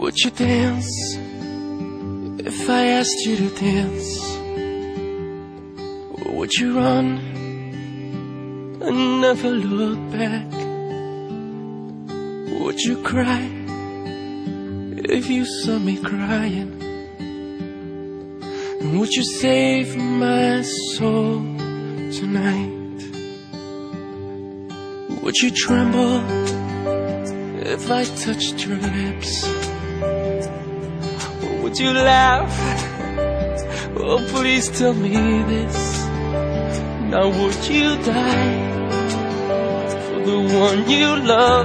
Would you dance if I asked you to dance? Would you run and never look back? Would you cry if you saw me crying? And would you save my soul tonight? Would you tremble if I touched your lips? Or would you laugh? Oh, please tell me this. Now would you die for the one you love?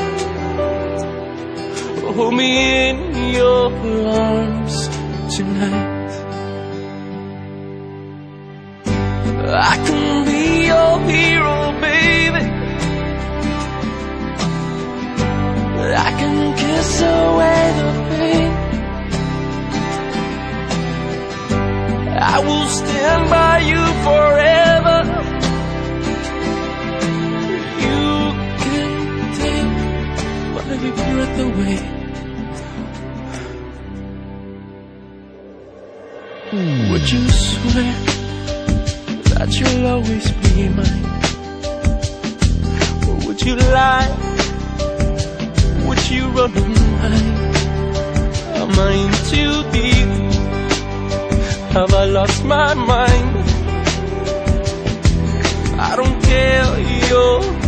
Hold me in your arms tonight. I can be your hero, baby. I can kiss away the pain. I will stand by you forever. You can take my breath away. Would you swear that you'll always be mine? Or would you lie? Would you run and hide? Am I in too deep? Have I lost my mind? I don't care, you're